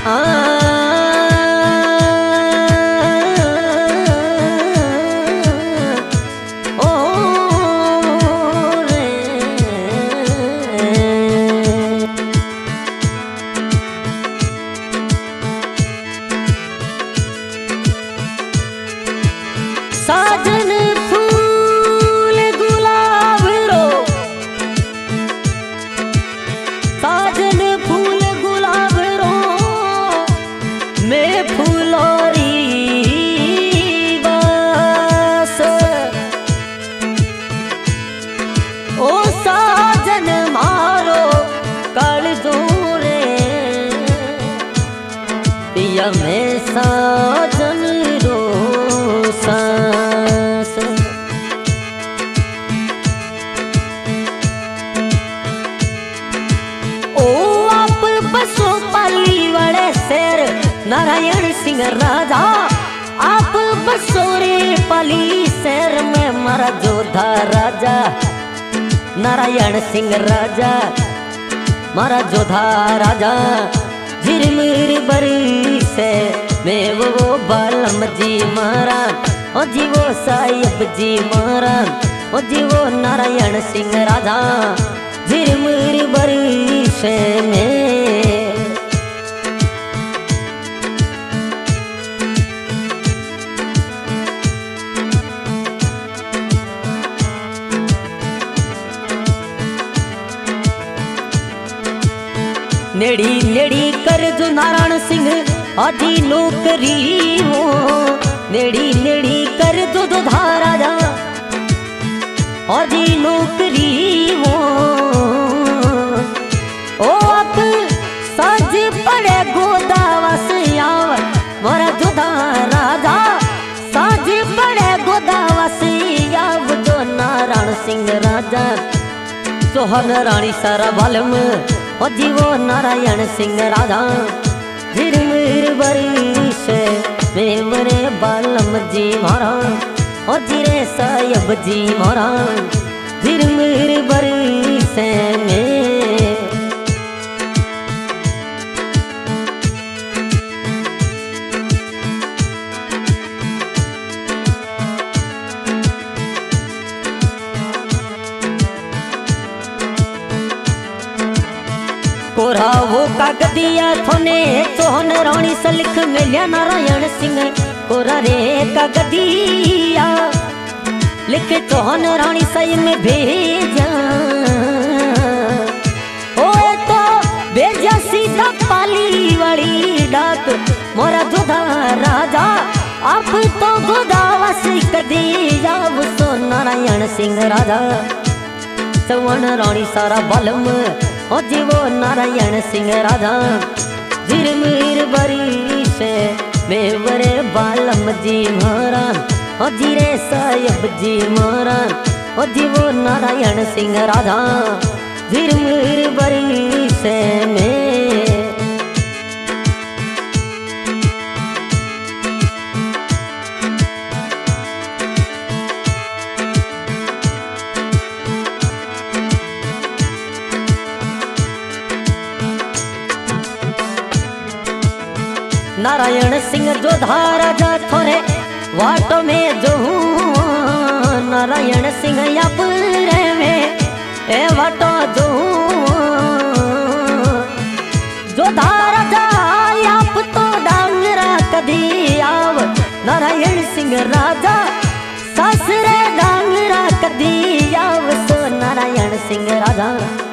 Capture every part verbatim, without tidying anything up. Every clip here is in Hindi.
साजन फूल गुलाब रो, साजन फूल गुलाब रो, मैं फूलोरी बस। ओ साजन मारो कालजो रे, पिया मैं साजन रो सांस। ओ आप बसो पाली वाले शेर नारायण सिंह राजा, आप बसो रे पाली शेर में मारा जोधा राजा नारायण सिंह राजा, मारा जोधा राजा। झिरमिर बरी से मैं वो बालम जी मारा, ओ जी वो साहिब जी मारा, ओ जी वो नारायण सिंह राजा। झिरमिर बरी से मैं नेड़ी नेड़ी कर जो नारायण सिंह आदि नौकरी हो, नेड़ी नेड़ी कर जो दो धारा जा आदि नौकरी हो। ओ आप साज पड़े गोदावस आव मोरा जोधा राजा, साज पड़े गोदावस आव जो नारायण सिंह राजा। सोहन रानी सारा बालम ओ जीवो नारायण सिंह राजा। झिरमिर बरी से मैं मरे बालम जी मारा, ओ जीरे साहिब जी मारा। झिरमिर बरी से मैं कोरा वो कागदिया थोने सोहन रानी सलिख मिलिया नारायण सिंह। कोरा रे कागदिया लिख सोहन रानी सही में भेजा, ओ तो भेजा सीधा पाली वाली डाक मोरा जोधा राजा। आप तो गोदावस कदी जाव सो नारायण सिंह राजा। सवन रानी सारा बालम ओ जीवो नारायण सिंह राजा। झिरमिर बरी से मैं वरे बालम जी मारा, ओ जीरे साहिब जी मारा। ओ जीवो नारायण सिंह राजा। झिरमिर बरी से मैं नारायण सिंह जोधा राजा थोरे वाटो में जो हूँ। नारायण सिंह यापुरे में ए वाटो जो जोधा राजा। आप तो डांगरा कदी आव नारायण सिंह राजा। सासरे डांगरा कदी आव सो नारायण सिंह राजा।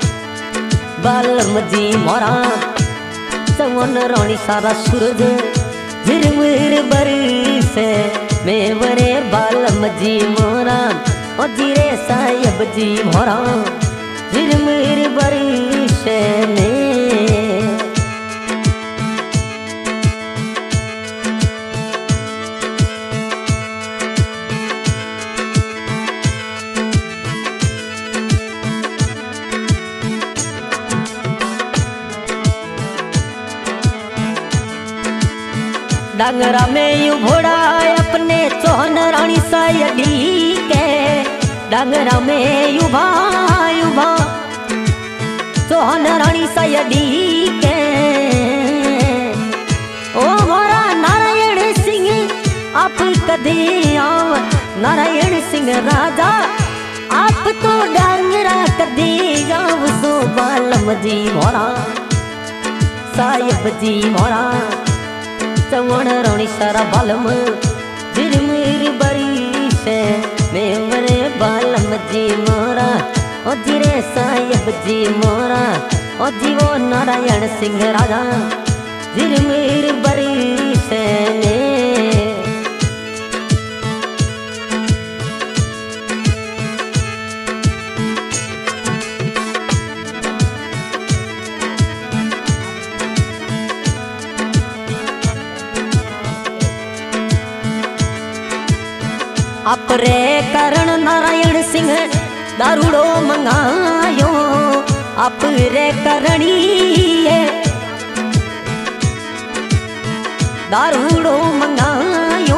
बालम जी मोरा सवन रानी सारा सूरज। झिरमिर बरी से मैं वरे बालम जी मोरा, ओ जीरे साहिब जी मोरा। झिरमिर बरी से मैं डांगरा में यू घोड़ा अपने सोहन रानी सायडी के। डांगरा में यू भाई भा सोहन रानी सायडी के। कदी आव नारायण सिंह राजा आप तो डांगरा कदी जाव सो बालम जी मोरा साहिब जी मोरा चवण रोणी सारा बालम जिरमिर बरी से मेवरे बालम जी मोरा ओ जिरे साहिब जी मोरा ओ जीवो नारायण सिंह राजा जिरमिर बरी से अपरे करण नारायण सिंह दारूड़ो मंगायो अपरे करणी दारूड़ो मंगायो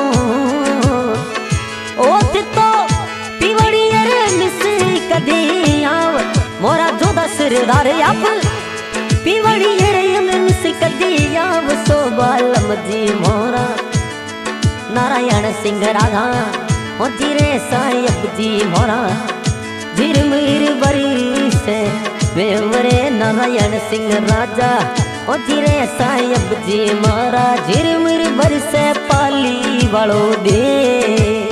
ओत तो पिवड़ी रे मिस कदी आव मोरा जोदा सिरदार आप पिवड़ी रे मिस कदी आव सो बालम जी मोरा नारायण सिंह राजा ओ जिरे साहिब जी मोरा झिरमिर बरी से मेवरे नारायण सिंह राजा ओ जिरे साहिब जी मोरा झिरमिर बरी से पाली वालो देश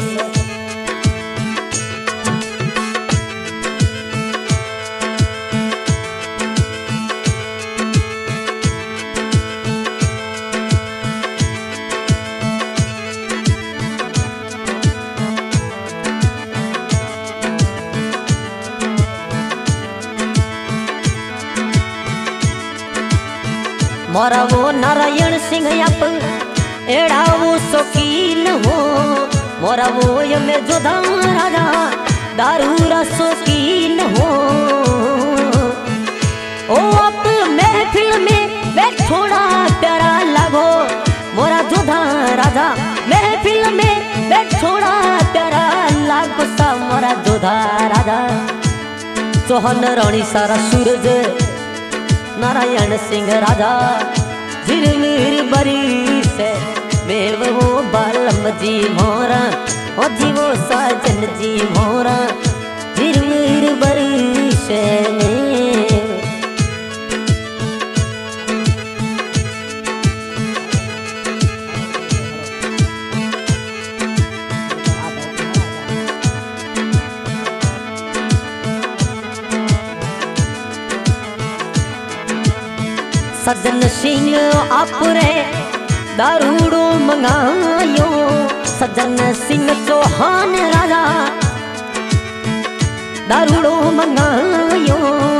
मोरा वो नारायण सिंह आप एड़ा वो शौकीन हो मोरा वो ये जोधा राजा दारूरा शौकीन हो ओ आप महफिल में बैठोड़ा प्यारा लगो मोरा जोधा राजा महफिल में बैठोड़ा प्यारा लगो सा मोरा जोधा राजा चौहान रानी सारा सूरज नारायण सिंह राजा झिरमिर बरी से मेव वो बालम जी मोरा ओ जीवो साजन जी मोरा झिरमिर बरी से सजन सिंह आपरे दारूड़ो मंगायो सजन सिंह चौहान राजा दारूड़ो मंगायो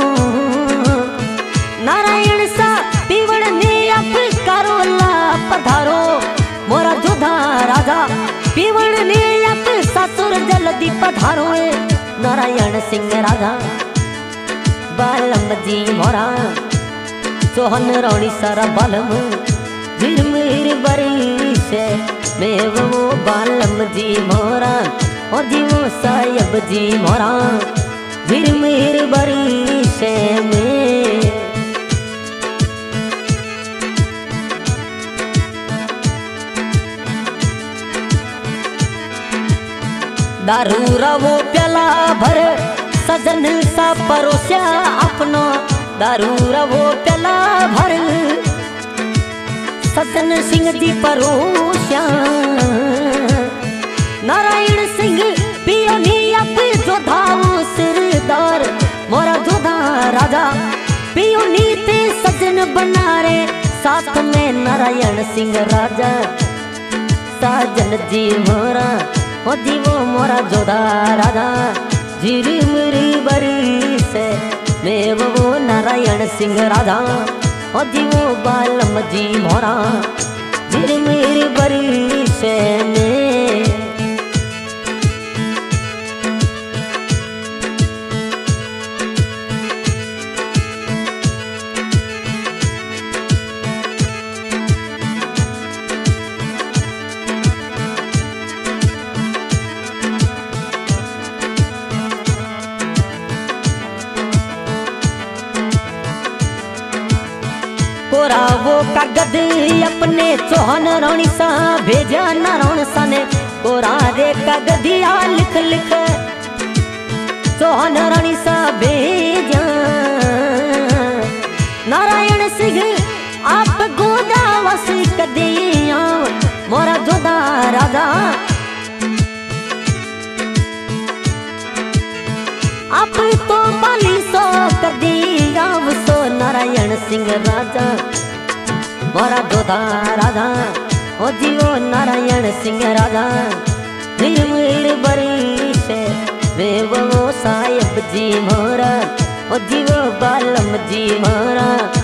नारायण सा पीवड़ ने आप करोला पधारो मोरा जोधा राजा पीवड़ ने आप ससुर जल्दी पधारो नारायण सिंह राजा बालम जी मोरा चौहान रानी सारा बालम झिरमिर बरी से मेव वो बालम जी मोरा और जीवो साहिब जी मोरा झिरमिर बरी से में दारूरा वो प्याला भर सजन सा परोसा अपनो दारूरा वो प्याला भर सजन सिंह जी परोसा नारायण सिंह पियो नी आप जोधा सिरदार मोरा जोधा राजा पियो नी ते सजन बना रे साथ में नारायण सिंह राजा साजन जी मोरा ओ जीवो मोरा जोधा राजा झिरमिर बरी से मेव वो नारायण सिंह राजा ओ जीवो बालम जी मोरा झिरमिर बरी से में कोरा वो कागद अपने चौहान रानी सा भेजा नारायण सा ने कोरा रे कागदिया लिख लिख चौहान रानी सा भेजा नारायण सिंह आप गोदावस कदिया मोरा जोधा राजा आप तो बाली सो कदिया सो नारायण सिंह राजा मोरा जोधा राजा ओ जीवो नारायण सिंह राजा निर्मल बरी से वे वो साहेब जी मोरा ओ जीवो बालम जी मोरा।